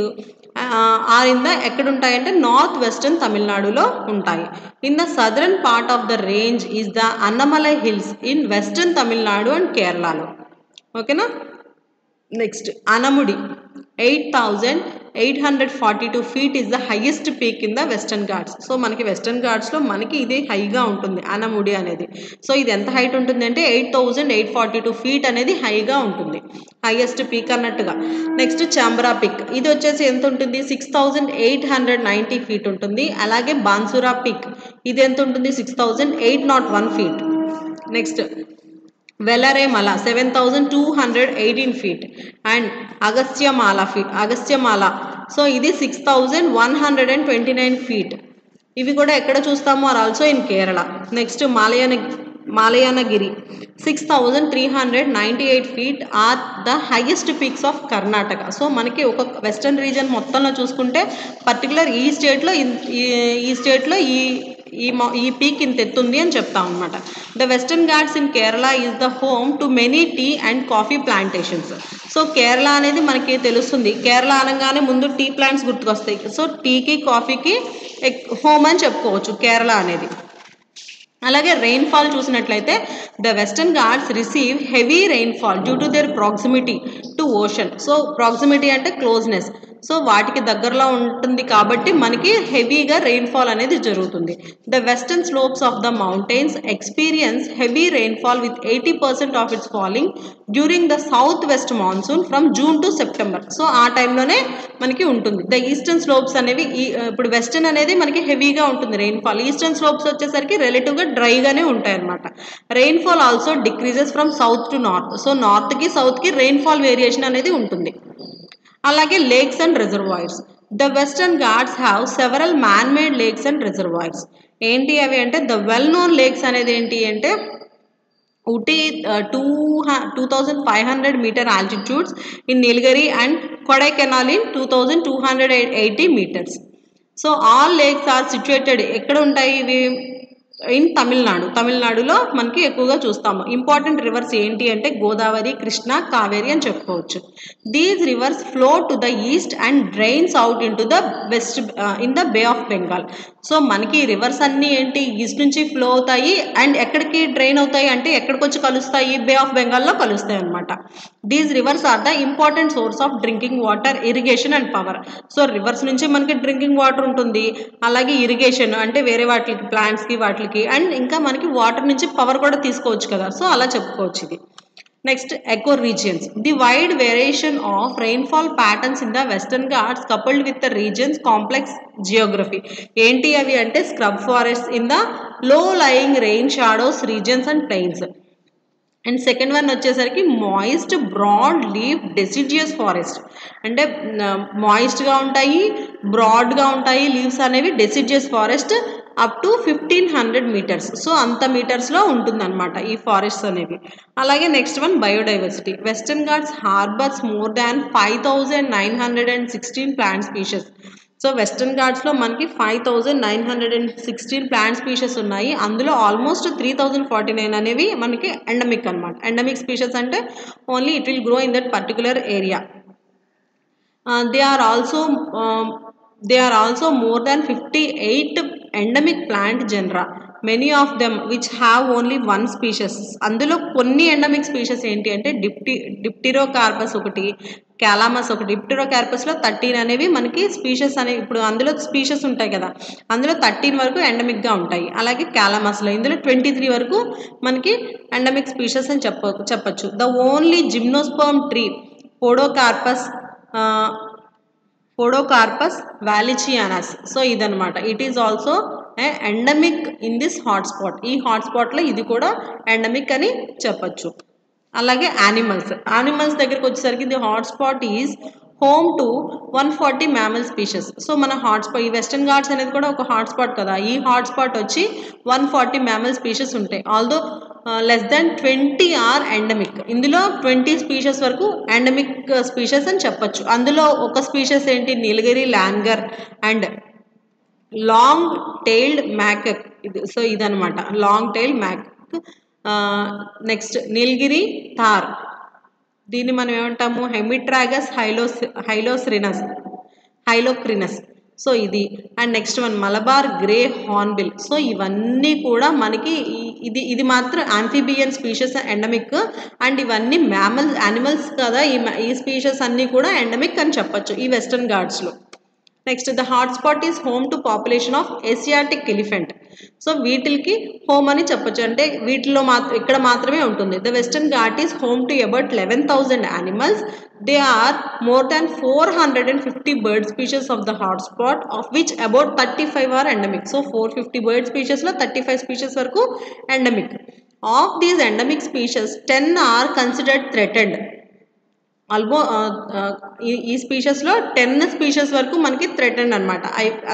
ఎక్కడ ఉంటాయంటే నార్త్ వెస్టర్న్ తమిళనాడులో ఉంటాయి. In the southern part of the range is the Anamalai hills in western Tamil Nadu and కేరళలో. ఓకేనా. Next Anamudi 8,842 feet is the highest peak in the western ghats. So మనకి వెస్టర్న్ ఘాట్స్లో మనకి ఇది హైగా ఉంటుంది అనముడి అనేది. సో ఇది ఎంత హైట్ ఉంటుంది అంటే 8,842 feet అనేది హైగా ఉంటుంది, హైయెస్ట్ పీక్ అన్నట్టుగా. నెక్స్ట్ చాంబ్రా పిక్, ఇది వచ్చేసి ఎంత ఉంటుంది 6,890 feet ఉంటుంది. అలాగే బాన్సురా పిక్, ఇది ఎంత ఉంటుంది 6,801 feet. Next Vellarimala 7,218 feet and Agasthyamala so ఇది 6,129 feet. ఇవి కూడా ఎక్కడ చూస్తాము, are also in Kerala. Next Mullayanagiri 6,398 feet are the highest peaks of Karnataka. So మనకి ఒక వెస్టర్న్ రీజన్ మొత్తంలో చూసుకుంటే పర్టికులర్ ఈ స్టేట్లో ఈ పీక్ ఇంత ఎత్తుంది అని చెప్తాం అనమాట. The Western Ghats in Kerala is the home to many tea and coffee plantations. So Kerala అనేది మనకి తెలుస్తుంది, కేరళ అనగానే ముందు టీ ప్లాంట్స్ గుర్తుకొస్తాయి. సో టీకి కాఫీకి హోమ్ అని చెప్పుకోవచ్చు కేరళ అనేది. అలాగే రెయిన్ఫాల్ చూసినట్లయితే the Western Ghats receive heavy rainfall due to their proximity to ocean. So proximity అంటే క్లోజ్నెస్. సో వాటికి దగ్గరలో ఉంటుంది కాబట్టి మనకి హెవీగా రెయిన్ఫాల్ అనేది జరుగుతుంది. The western slopes of the mountains experience heavy rainfall with 80% of its falling during the south west monsoon from June to September. So ఆ టైంలోనే మనకి ఉంటుంది. ద ఈస్టర్న్ స్లోప్స్ అనేవి ఇప్పుడు వెస్టర్న్ అనేది మనకి హెవీగా ఉంటుంది రెయిన్ఫాల్. ఈస్టర్న్ స్లోప్స్ వచ్చేసరికి రిలేటివ్గా డ్రైగానే ఉంటాయి అనమాట. Rainfall also decreases from south to north. So నార్త్కి సౌత్కి రెయిన్ఫాల్ వేరియేషన్ అనేది ఉంటుంది. అలాగే lakes and reservoirs. The Western Ghats have several man made lakes and reservoirs. ఏంటి అవి అంటే ద వెల్ నోన్ లేక్స్ అనేది ఏంటి అంటే Uti 2,500 meter altitudes in Nilgiri and Kodaikanal in 2,280 meters. So all lakes are situated ఎక్కడ ఉంటాయి ఇవి ఇన్ తమిళనాడులో మనకి ఎక్కువగా చూస్తాము. ఇంపార్టెంట్ రివర్స్ ఏంటి అంటే గోదావరి, కృష్ణ, కావేరి అని చెప్పుకోవచ్చు. These rivers flow to the east and drains out in to the west in the Bay of Bengal. So మనకి రివర్స్ అన్నీ ఏంటి ఈస్ట్ నుంచి ఫ్లో అవుతాయి అండ్ ఎక్కడికి డ్రైన్ అవుతాయి అంటే ఎక్కడికి వచ్చి కలుస్తాయి, బే ఆఫ్ బెంగాల్లో కలుస్తాయి అనమాట. These rivers are the important source of drinking water, irrigation and power. So rivers నుంచి మనకి డ్రింకింగ్ వాటర్ ఉంటుంది, అలాగే ఇరిగేషన్ అంటే వేరే వాటికి ప్లాంట్స్కి వాటికి, అండ్ ఇంకా మనకి వాటర్ నుంచి పవర్ కూడా తీసుకోవచ్చు కదా. సో అలా చెప్పుకోవచ్చు ఇది. Next eco regions. The wide variation of rainfall patterns in the Western Ghats coupled with the region's complex geography. ఏంటి అవి అంటే scrub forest in the low lying rain shadows regions and plains. And second one వచ్చేసరికి moist broad leaf deciduous forest. అంటే మాయిస్ట్గా ఉంటాయి, బ్రాడ్గా ఉంటాయి లీవ్స్ అనేవి. Deciduous forest up to 1500 meters. So అంత మీటర్స్లో ఉంటుందన్నమాట ఈ ఫారెస్ట్స్ అనేవి. అలాగే next one biodiversity. Western Ghats harbours more than 5,916 plant species. So western ఘాట్స్లో మనకి 5,916 ప్లాంట్ స్పీషెస్ ఉన్నాయి. అందులో ఆల్మోస్ట్ 3,049 అనేవి మనకి ఎండమిక్ అనమాట. ఎండమిక్ స్పీషెస్ అంటే only it will grow in that particular area. They are also more than 58 endemic plant genera, many of them which have only one species. అందులో కొన్ని ఎండమిక్ స్పీషెస్ ఏంటి అంటే డిప్టిరోకార్పస్ ఒకటి, క్యాలామస్ ఒకటి. డిప్టిరోకార్పస్లో 13 అనేవి మనకి స్పీషెస్ అనేవి, ఇప్పుడు అందులో స్పీషెస్ ఉంటాయి కదా, అందులో 13 వరకు ఎండమిక్గా ఉంటాయి. అలాగే క్యాలామస్లో ఇందులో 23 వరకు మనకి ఎండమిక్ స్పీషెస్ అని చెప్పచ్చు. The only gymnosperm tree Podocarpus valicianus. So ఇదనమాట. It is also endemic in this hotspot. ఈ హాట్స్పాట్లో ఇది కూడా ఎండమిక్ అని చెప్పచ్చు. అలాగే యానిమల్స్ దగ్గరికి వచ్చేసరికి the hotspot is home to 140 mammal species. So మన హాట్స్పాట్ ఈ వెస్టర్న్ ఘాట్స్ అనేది కూడా ఒక హాట్స్పాట్ కదా. ఈ హాట్స్పాట్ వచ్చి 140 మ్యామల్ స్పీషెస్ ఉంటాయి. Although less than 20 are endemic. ఇందులో 20 స్పీషెస్ వరకు ఎండమిక్ స్పీషెస్ అని చెప్పచ్చు. అందులో ఒక స్పీషెస్ ఏంటి Nilgiri langur and long tailed macaque. So ఇదనమాట long tailed macaque. Next Nilgiri tahr, దీన్ని మనం ఏమంటాము హెమిట్రాగస్ హైలోక్రినస్. సో ఇది. And next one Malabar grey hornbill. So ఇవన్నీ కూడా మనకి ఇది మాత్రం ఆంఫిబియన్ స్పీషెస్ ఎండమిక్. అండ్ ఇవన్నీ యానిమల్స్ కదా. ఈ స్పీషెస్ అన్నీ కూడా ఎండమిక్ అని చెప్పచ్చు ఈ వెస్టర్న్ ఘాట్స్లో. Next the hotspot is home to population of Asiatic elephant. So వీటికి హోమ్ అని చెప్పచ్చు, అంటే వీటిలో ఇక్కడ మాత్రమే ఉంటుంది. The western ghat is home to about 11,000 animals. They are more than 450 bird species of the hotspot, of which about 35 are endemic. So 450 bird స్పీషెస్లో 35 స్పీషెస్ వరకు endemic. Of these endemic species 10 are considered threatened. ఈ స్పీషెస్లో 10 స్పీషెస్ వరకు మనకి థ్రెటెండ్ అనమాట,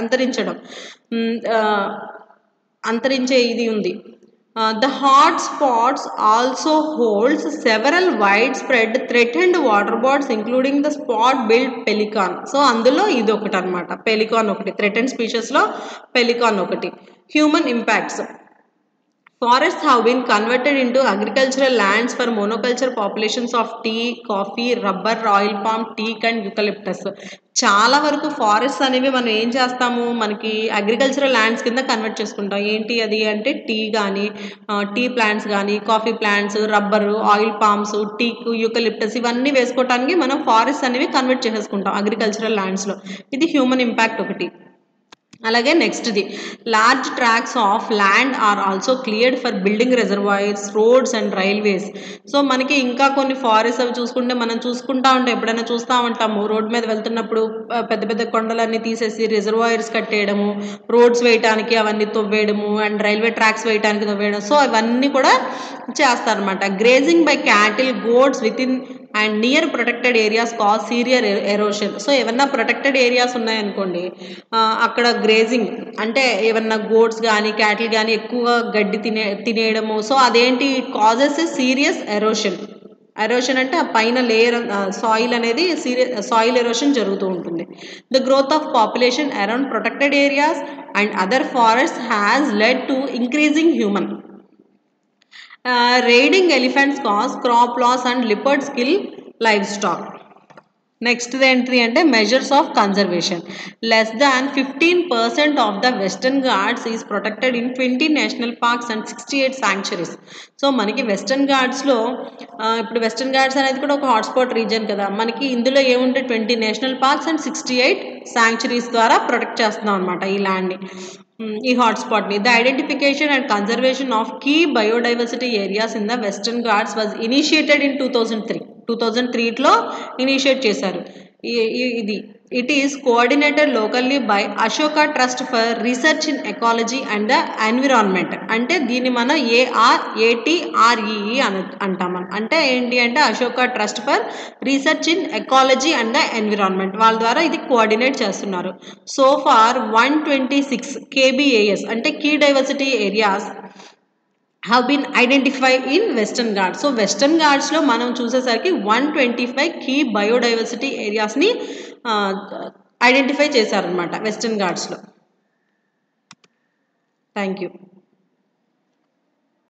అంతరించే ఇది ఉంది. The hot spots also holds several wide spread threatened water birds including the spot billed pelican. So అందులో ఇది ఒకటి అనమాట, పెలికాన్ ఒకటి. థ్రెటెండ్ స్పీషెస్లో పెలికాన్ ఒకటి. Human impacts. Forests have been converted into agricultural lands for monoculture populations of tea, coffee, rubber, oil palm, teak and eucalyptus. చాలా వరకు ఫారెస్ట్ అనేవి మనం ఏం చేస్తాము, మనకి అగ్రికల్చరల్ ల్యాండ్స్ కింద కన్వర్ట్ చేసుకుంటాం. ఏంటి అది అంటే టీ కానీ, టీ ప్లాంట్స్ కానీ, coffee plants, rubber, oil palms, teak, eucalyptus ఇవన్నీ వేసుకోవడానికి మనం ఫారెస్ట్ అనేవి కన్వర్ట్ చేసేసుకుంటాం అగ్రికల్చరల్ ల్యాండ్స్లో. ఇది హ్యూమన్ ఇంపాక్ట్ ఒకటి. అలాగే నెక్స్ట్ది large tracts of land are also cleared for building reservoirs, roads and railways. So మనకి ఇంకా కొన్ని ఫారెస్ట్ అవి చూసుకుంటే మనం చూసుకుంటా ఉంటాం, ఎప్పుడైనా చూస్తూ ఉంటాము రోడ్ మీద వెళ్తున్నప్పుడు పెద్ద పెద్ద కొండలన్నీ తీసేసి రిజర్వాయర్స్ కట్టేయడము, రోడ్స్ వేయడానికి అవన్నీ తవ్వేయడము అండ్ రైల్వే ట్రాక్స్ వేయడానికి తవ్వేయడం. సో అవన్నీ కూడా చేస్తారనమాట. Grazing by cattle, goats within and near protected areas cause serious erosion. So ఏమన్నా ప్రొటెక్టెడ్ ఏరియాస్ ఉన్నాయనుకోండి, అక్కడ గ్రేజింగ్ అంటే ఏమన్నా గోడ్స్ కానీ క్యాటిల్ కానీ ఎక్కువగా గడ్డి తినేయడము. సో అదేంటి కాజెస్ సీరియస్ ఎరోషన్. ఎరోషన్ అంటే ఆ పైన లేయర్ సాయిల్ అనేది సాయిల్ ఎరోషన్ జరుగుతూ ఉంటుంది. The growth of population around protected areas and other forest has led to increasing human raiding elephants cause crop loss and leopards kill livestock. Next ఏంటి అంటే measures of conservation. Less than 15% of the Western Ghats is protected in 20 national parks and 68 sanctuaries. So మనకి వెస్టర్న్ ఘాట్స్లో ఇప్పుడు వెస్టర్న్ ఘాట్స్ అనేది కూడా ఒక హాట్స్పాట్ రీజన్ కదా, మనకి ఇందులో ఏముంటే 20 నేషనల్ పార్క్స్ అండ్ 68 శాంక్చురీస్ ద్వారా ప్రొటెక్ట్ చేస్తున్నాం అనమాట ఈ ల్యాండ్ని, ఈ హాట్స్పాట్ని. The identification and conservation of key biodiversity areas in the Western Ghats was initiated in 2003లో ఇనిషియేట్ చేశారు ఇది. It is coordinated locally by Ashoka Trust for Research in Ecology and the Environment. అంటే దీన్ని మనం ATREE అంటాం. అంటే ఏంటి అంటే Ashoka Trust for Research in Ecology and the Environment, వాళ్ళ ద్వారా ఇది కోఆర్డినేట్ చేస్తున్నారు. సో ఫార్ 126 KBAS అంటే key diversity areas have been identified in Western Ghats. So Western Ghats లో మనం చూసేసరికి 125 కీ బయోడైవర్సిటీ ఏరియాస్ని ఐడెంటిఫై చేశారనమాట వెస్టర్న్ ఘాట్స్లో. Thank you.